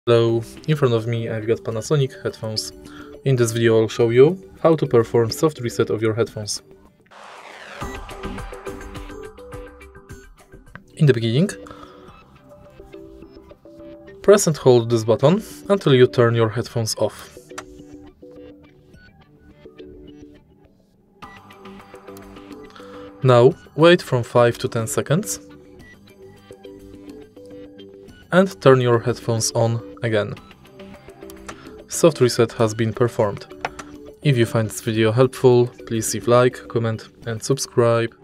Hello, in front of me I've got Panasonic headphones. In this video I'll show you how to perform soft reset of your headphones. In the beginning, press and hold this button until you turn your headphones off. Now wait from 5 to 10 seconds and turn your headphones on again. Soft reset has been performed. If you find this video helpful, please leave like, comment and subscribe.